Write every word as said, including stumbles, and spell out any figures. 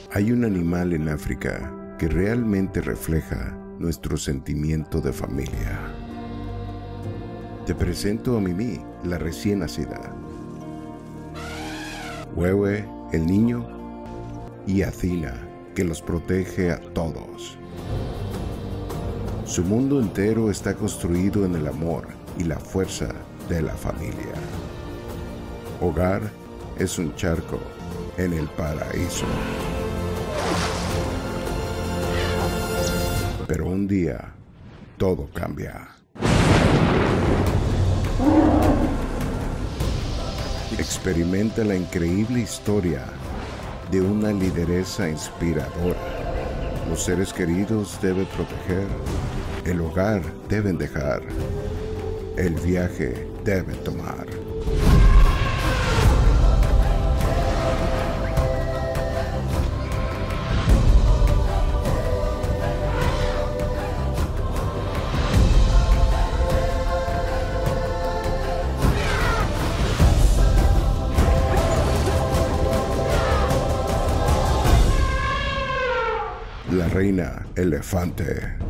Hay un animal en África que realmente refleja nuestro sentimiento de familia. Te presento a Mimi, la recién nacida, Wewe, el niño, y Athena, que los protege a todos. Su mundo entero está construido en el amor y la fuerza de la familia. Hogar es un charco en el paraíso. Pero un día, todo cambia. Experimenta la increíble historia de una lideresa inspiradora. Los seres queridos deben proteger, el hogar deben dejar, el viaje deben tomar. La reina elefante.